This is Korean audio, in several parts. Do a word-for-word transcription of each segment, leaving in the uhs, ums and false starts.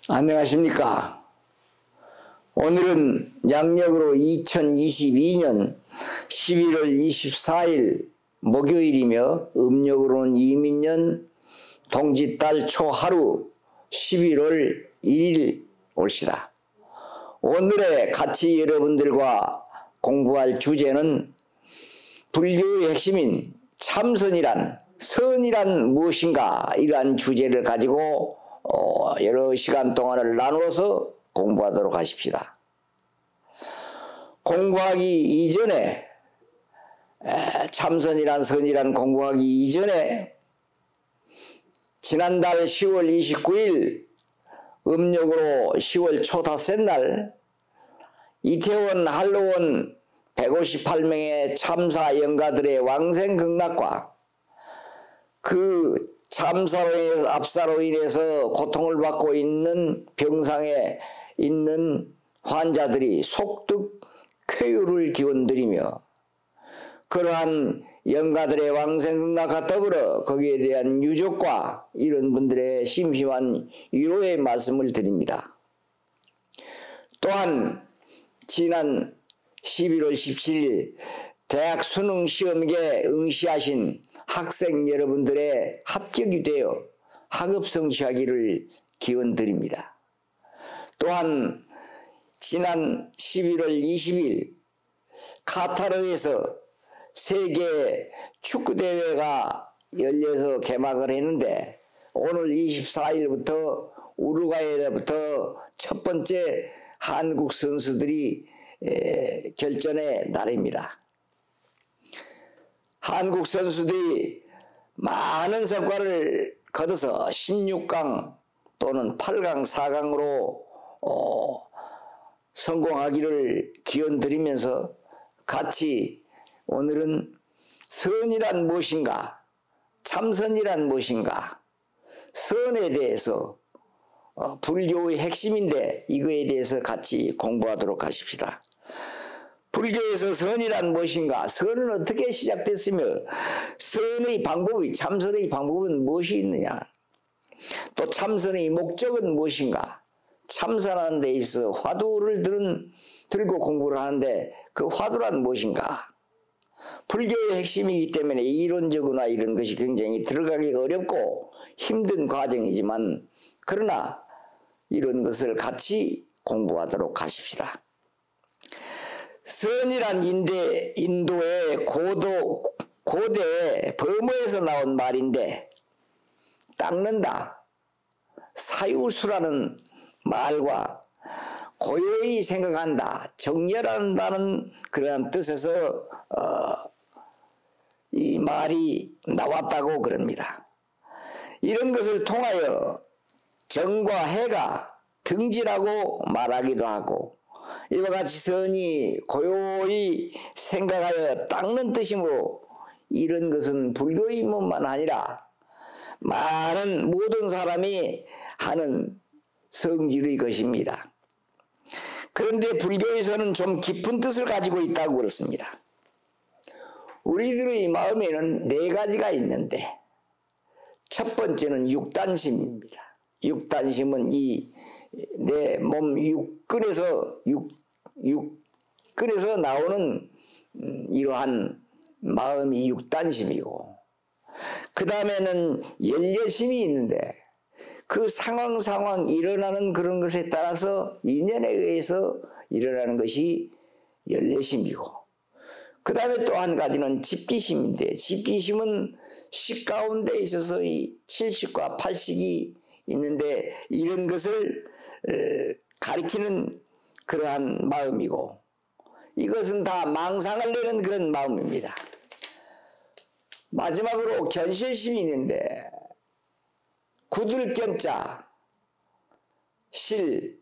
안녕하십니까. 오늘은 양력으로 이천이십이 년 십일월 이십사일 목요일이며 음력으로는 이민년 동짓달 초하루 십일월 일일 올시다. 오늘의 같이 여러분들과 공부할 주제는 불교의 핵심인 참선이란 선이란 무엇인가, 이러한 주제를 가지고 어, 여러 시간 동안을 나누어서 공부하도록 하십시다. 공부하기 이전에, 에, 참선이란 선이란 공부하기 이전에 지난달 시월 이십구일 음력으로 시월 초닷새 날 이태원 한로원 백오십팔 명의 참사 영가들의 왕생극락과 그 참사로 인해서, 압사로 인해서 고통을 받고 있는 병상에 있는 환자들이 속득 쾌유를 기원드리며 그러한 영가들의 왕생극락과 더불어 거기에 대한 유족과 이런 분들의 심심한 위로의 말씀을 드립니다. 또한 지난 십일월 십칠일 대학 수능시험에 응시하신 학생 여러분들의 합격이 되어 학업 성취하기를 기원드립니다. 또한 지난 십일월 이십일 카타르에서 세계 축구대회가 열려서 개막을 했는데 오늘 이십사일부터 우루과이로부터 첫 번째 한국 선수들이 에, 결전의 날입니다. 한국 선수들이 많은 성과를 거둬서 십육 강 또는 팔 강, 사 강으로 어, 성공하기를 기원드리면서 같이 오늘은 선이란 무엇인가, 참선이란 무엇인가, 선에 대해서 어, 불교의 핵심인데 이거에 대해서 같이 공부하도록 하십시다. 불교에서 선이란 무엇인가, 선은 어떻게 시작됐으며 선의 방법이, 참선의 방법은 무엇이 있느냐, 또 참선의 목적은 무엇인가, 참선하는 데 있어 화두를 들은, 들고 공부를 하는데 그 화두란 무엇인가, 불교의 핵심이기 때문에 이론적으로나 이런 것이 굉장히 들어가기가 어렵고 힘든 과정이지만 그러나 이런 것을 같이 공부하도록 하십시다. 선이란 인데, 인도의 고도, 고대 범어에서 나온 말인데 닦는다, 사유수라는 말과 고요히 생각한다, 정렬한다는 그러한 뜻에서 어, 이 말이 나왔다고 그럽니다. 이런 것을 통하여 정과 해가 등지라고 말하기도 하고 이와 같이 선이 고요히 생각하여 닦는 뜻이므로 이런 것은 불교인뿐만 아니라 많은 모든 사람이 하는 성질의 것입니다. 그런데 불교에서는 좀 깊은 뜻을 가지고 있다고 그렇습니다. 우리들의 마음에는 네 가지가 있는데 첫 번째는 육단심입니다. 육단심은 이 내 몸 육근에서 육, 육근에서 나오는 이러한 마음이 육단심이고 그 다음에는 열려심이 있는데 그 상황 상황 일어나는 그런 것에 따라서 인연에 의해서 일어나는 것이 열려심이고 그 다음에 또 한 가지는 집기심인데 집기심은 식 가운데 있어서 이 칠식과 팔식이 있는데 이런 것을 가리키는 그러한 마음이고 이것은 다 망상을 내는 그런 마음입니다. 마지막으로 견실심이 있는데 굳을 견자 실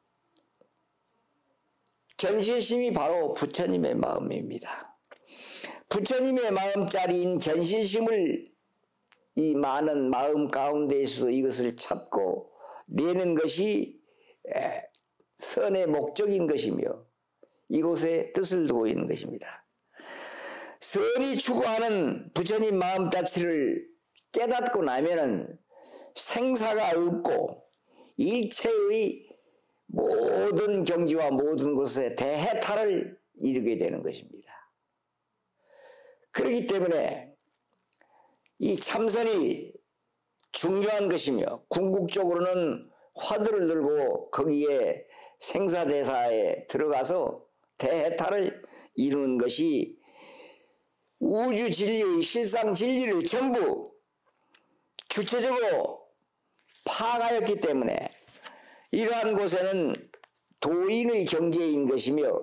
견실심이 바로 부처님의 마음입니다. 부처님의 마음자리인 견실심을 이 많은 마음 가운데에서 이것을 찾고 내는 것이 선의 목적인 것이며 이곳에 뜻을 두고 있는 것입니다. 선이 추구하는 부처님 마음 자체를 깨닫고 나면은 생사가 없고 일체의 모든 경지와 모든 곳에 대해탈을 이루게 되는 것입니다. 그렇기 때문에 이 참선이 중요한 것이며 궁극적으로는 화두를 들고 거기에 생사대사에 들어가서 대해탈을 이루는 것이 우주 진리의 실상 진리를 전부 주체적으로 파악하였기 때문에 이러한 곳에는 도인의 경지인 것이며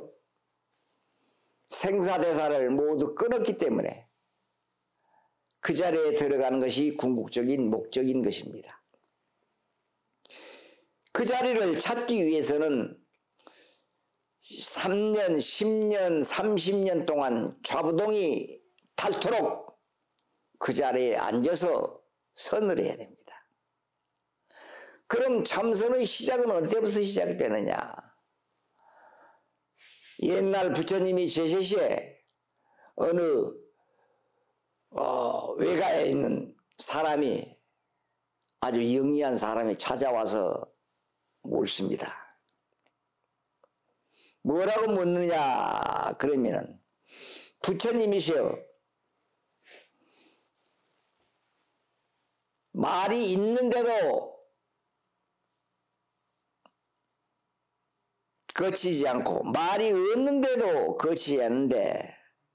생사대사를 모두 끊었기 때문에 그 자리에 들어가는 것이 궁극적인 목적인 것입니다. 그 자리를 찾기 위해서는 삼 년, 십 년, 삼십 년 동안 좌부동이 닳도록 그 자리에 앉아서 선을 해야 됩니다. 그럼 참선의 시작은 언제부터 시작되느냐? 옛날 부처님이 제시시에 어느 어, 외가에 있는 사람이 아주 영리한 사람이 찾아와서 묻습니다. 뭐라고 묻느냐 그러면은 부처님이시여 말이 있는데도 거치지 않고 말이 없는데도 거치지 않는데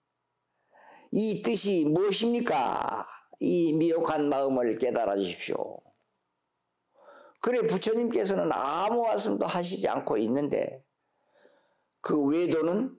이 뜻이 무엇입니까? 이 미혹한 마음을 깨달아 주십시오. 그래 부처님께서는 아무 말씀도 하시지 않고 있는데 그 외도는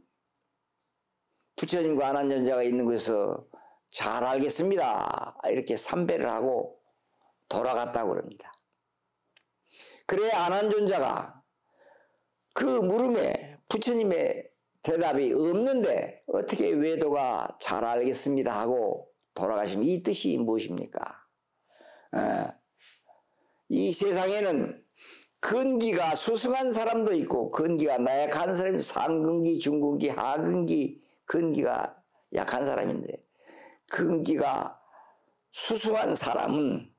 부처님과 아난존자가 있는 곳에서 잘 알겠습니다. 이렇게 삼배를 하고 돌아갔다고 그럽니다. 그래 아난존자가 그 물음에 부처님의 대답이 없는데 어떻게 외도가 잘 알겠습니다 하고 돌아가시면 이 뜻이 무엇입니까? 어, 이 세상에는 근기가 수승한 사람도 있고 근기가 나약한 사람이 상근기, 중근기, 하근기, 근기가 약한 사람인데 근기가 수승한 사람은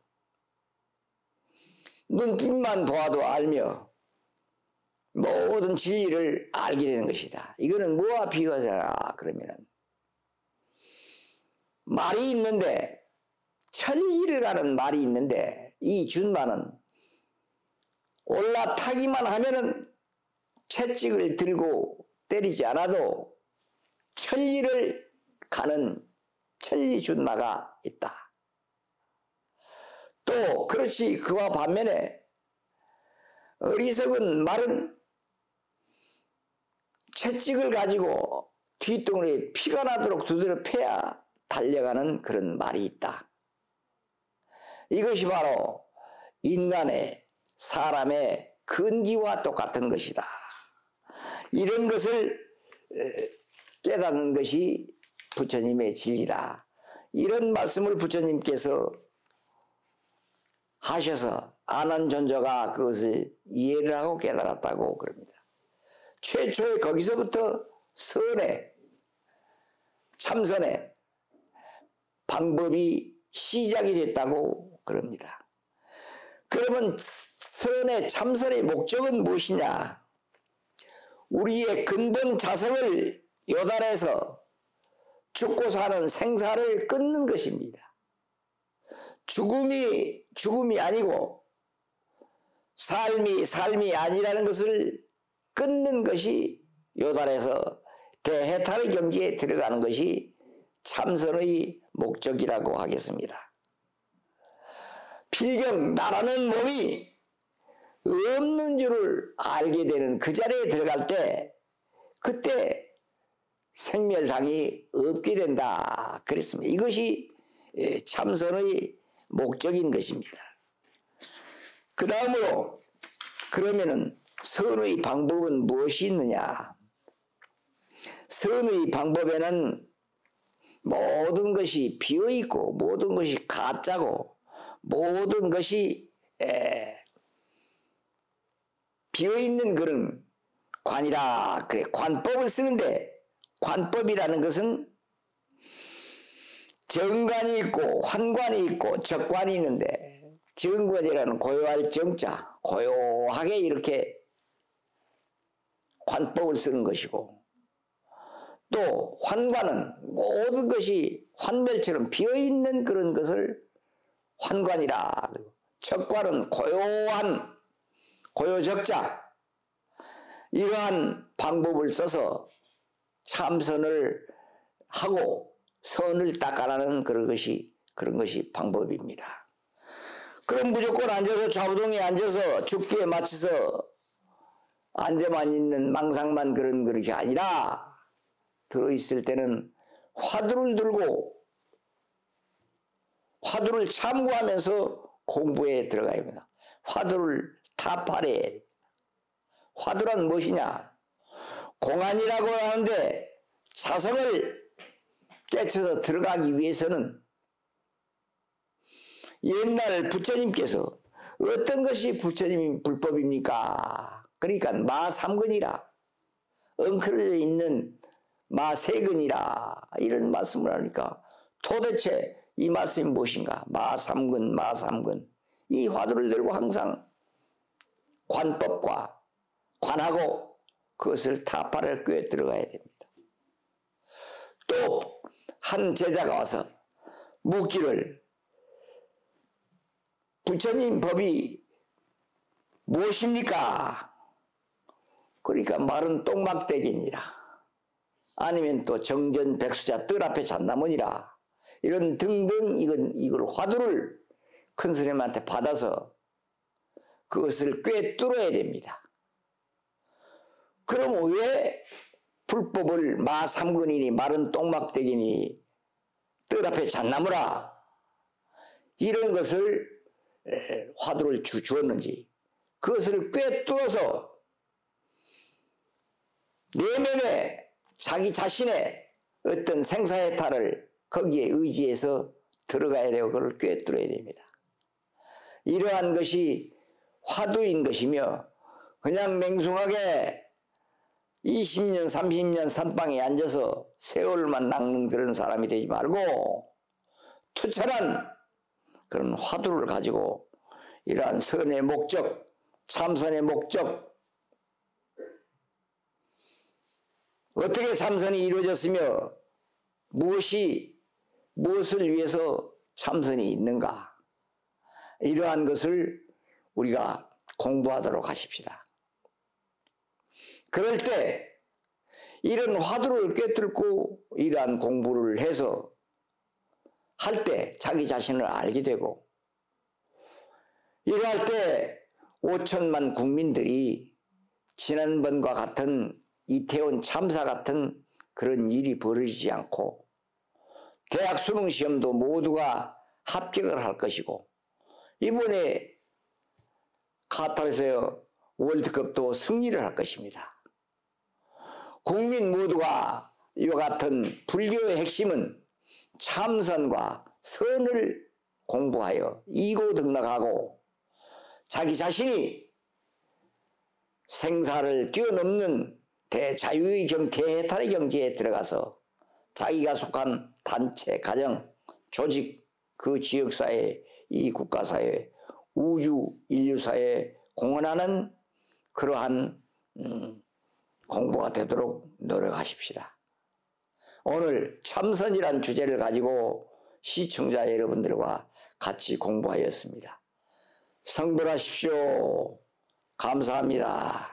눈빛만 보아도 알며 모든 진리를 알게 되는 것이다. 이거는 뭐와 비유하잖아 그러면은 말이 있는데 천리를 가는 말이 있는데 이 준마는 올라타기만 하면은 채찍을 들고 때리지 않아도 천리를 가는 천리 준마가 있다. 또 그렇지 그와 반면에 어리석은 말은 채찍을 가지고 뒷동리에 피가 나도록 두드려 패야 달려가는 그런 말이 있다. 이것이 바로 인간의 사람의 근기와 똑같은 것이다. 이런 것을 깨닫는 것이 부처님의 진리다. 이런 말씀을 부처님께서 하셔서 아난존자가 그것을 이해를 하고 깨달았다고 그럽니다. 최초에 거기서부터 선의 참선의 방법이 시작이 됐다고 그럽니다. 그러면 선의 참선의 목적은 무엇이냐? 우리의 근본 자성을 요달해서 죽고 사는 생사를 끊는 것입니다. 죽음이 죽음이 아니고 삶이 삶이 아니라는 것을 끊는 것이 요달해서 대해탈의 경지에 들어가는 것이 참선의 목적이라고 하겠습니다. 필경 나라는 몸이 없는 줄을 알게 되는 그 자리에 들어갈 때 그때 생멸상이 없게 된다 그랬습니다. 이것이 참선의 목적인 것입니다. 그 다음으로 그러면은 선의 방법은 무엇이 있느냐? 선의 방법에는 모든 것이 비어있고 모든 것이 가짜고 모든 것이 에, 비어있는 그런 관이라 그래 관법을 쓰는데 관법이라는 것은 정관이 있고 환관이 있고 적관이 있는데 정거제라는 고요할 정자, 고요하게 이렇게 관법을 쓰는 것이고, 또 환관은 모든 것이 환멸처럼 비어있는 그런 것을 환관이라. 적관은 고요한 고요적자, 이러한 방법을 써서 참선을 하고 선을 닦아나는 그런 것이 그런 것이 방법입니다. 그럼 무조건 앉아서 좌우동에 앉아서 죽비에 맞춰서 앉아만 있는 망상만 그런 그릇이 아니라, 들어있을 때는 화두를 들고 화두를 참고하면서 공부에 들어가야 합니다. 화두를 타파해야 됩니다. 화두란 무엇이냐? 공안이라고 하는데 자성을 깨쳐서 들어가기 위해서는 옛날 부처님께서 어떤 것이 부처님 불법입니까? 그러니까 마삼근이라, 엉클어져 있는 마세근이라 이런 말씀을 하니까 도대체 이 말씀이 무엇인가? 마삼근 마삼근. 이 화두를 들고 항상 관법과 관하고 그것을 타파를 꿰 들어가야 됩니다. 또 한 제자가 와서 묻기를, 부처님 법이 무엇입니까? 그러니까 말은 똥막대기니라, 아니면 또 정전 백수자 뜰 앞에 잣나무니라, 이런 등등 이건 이걸 화두를 큰 스님한테 받아서 그것을 꿰뚫어야 됩니다. 그럼 왜 불법을 마삼근이니 마른 똥막대기니 뜰 앞에 잣나무라 이런 것을 화두를 주, 주었는지, 그것을 꿰뚫어서 내면에 자기 자신의 어떤 생사해탈을 거기에 의지해서 들어가야 되고 그걸 꿰뚫어야 됩니다. 이러한 것이 화두인 것이며, 그냥 맹숭하게 이십 년 삼십 년 산방에 앉아서 세월만 낚는 그런 사람이 되지 말고 투철한 그런 화두를 가지고 이러한 선의 목적, 참선의 목적, 어떻게 참선이 이루어졌으며 무엇이 무엇을 위해서 참선이 있는가, 이러한 것을 우리가 공부하도록 하십시다. 그럴 때 이런 화두를 꿰뚫고 이러한 공부를 해서 할 때 자기 자신을 알게 되고, 이러할 때 오천만 국민들이 지난번과 같은 이태원 참사 같은 그런 일이 벌어지지 않고 대학 수능 시험도 모두가 합격을 할 것이고, 이번에 카타르에서 월드컵도 승리를 할 것입니다. 국민 모두가 이와 같은 불교의 핵심은 참선과 선을 공부하여 이고등락하고 자기 자신이 생사를 뛰어넘는 대자유의 경, 대해탈의 경지에 들어가서 자기가 속한 단체, 가정, 조직, 그 지역사회, 이 국가사회, 우주, 인류사회에 공헌하는 그러한 음, 공부가 되도록 노력하십시다. 오늘 참선이란 주제를 가지고 시청자 여러분들과 같이 공부하였습니다. 성불하십시오. 감사합니다.